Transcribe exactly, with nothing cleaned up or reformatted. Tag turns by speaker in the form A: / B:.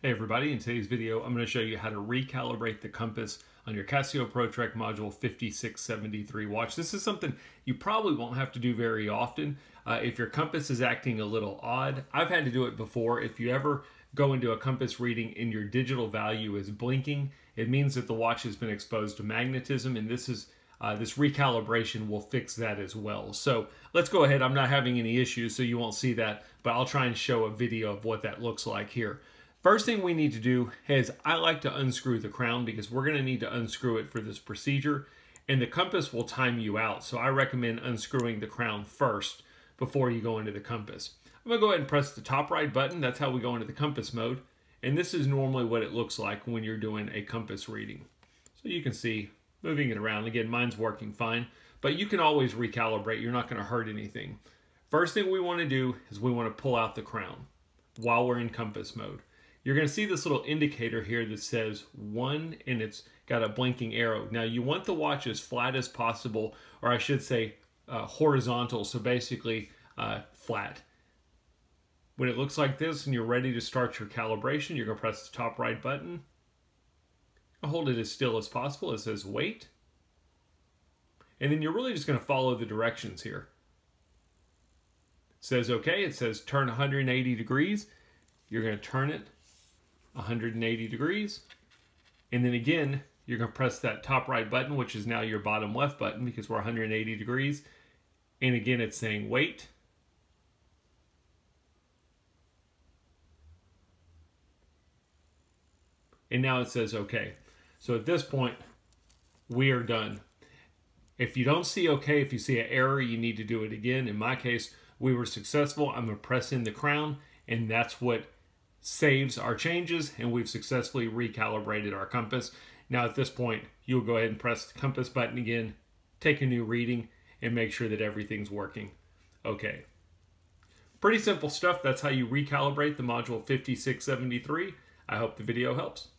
A: Hey everybody, in today's video I'm going to show you how to recalibrate the compass on your Casio ProTrek Module fifty-six seventy-three watch. This is something you probably won't have to do very often. Uh, if your compass is acting a little odd, I've had to do it before. If you ever go into a compass reading and your digital value is blinking, it means that the watch has been exposed to magnetism, and this is uh, this recalibration will fix that as well. So let's go ahead. I'm not having any issues, so you won't see that, but I'll try and show a video of what that looks like here. First thing we need to do is I like to unscrew the crown because we're going to need to unscrew it for this procedure, and the compass will time you out. So I recommend unscrewing the crown first before you go into the compass. I'm going to go ahead and press the top right button. That's how we go into the compass mode. And this is normally what it looks like when you're doing a compass reading. So you can see moving it around. Again, mine's working fine, but you can always recalibrate. You're not going to hurt anything. First thing we want to do is we want to pull out the crown while we're in compass mode. You're going to see this little indicator here that says one, and it's got a blinking arrow. Now you want the watch as flat as possible, or I should say uh, horizontal, so basically uh, flat. When it looks like this and you're ready to start your calibration, you're going to press the top right button. Hold it as still as possible. It says wait. And then you're really just going to follow the directions here. It says okay, it says turn one hundred eighty degrees. You're going to turn it one hundred eighty degrees, and then again you're going to press that top right button, which is now your bottom left button because we're one hundred eighty degrees, and again it's saying wait. And now it says okay. So at this point we are done. If you don't see okay, if you see an error, you need to do it again. In my case, we were successful. I'm going to press in the crown, and that's what saves our changes, and we've successfully recalibrated our compass. Now at this point, you'll go ahead and press the compass button again, take a new reading, and make sure that everything's working. Okay. Pretty simple stuff. That's how you recalibrate the Module fifty-six seventy-three. I hope the video helps.